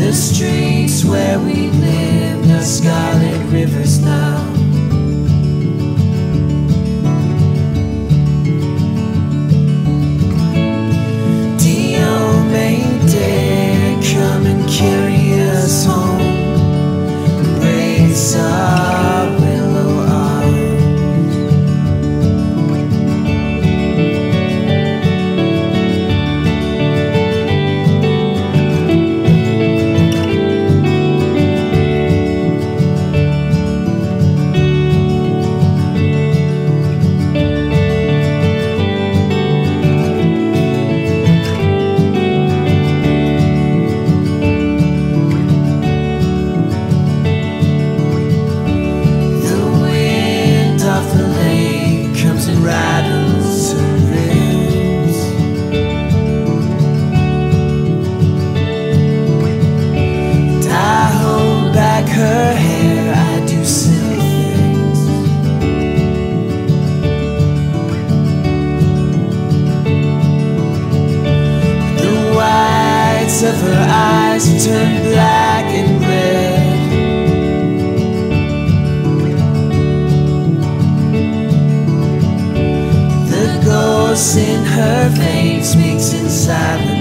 The streets where we live are scarlet rivers now. Diomedea, come and carry us home. Embrace our willow arms. Rattles her ribs. And I hold back her hair, I do silly things. The whites of her eyes turn black and red. In her veins speaks in silence.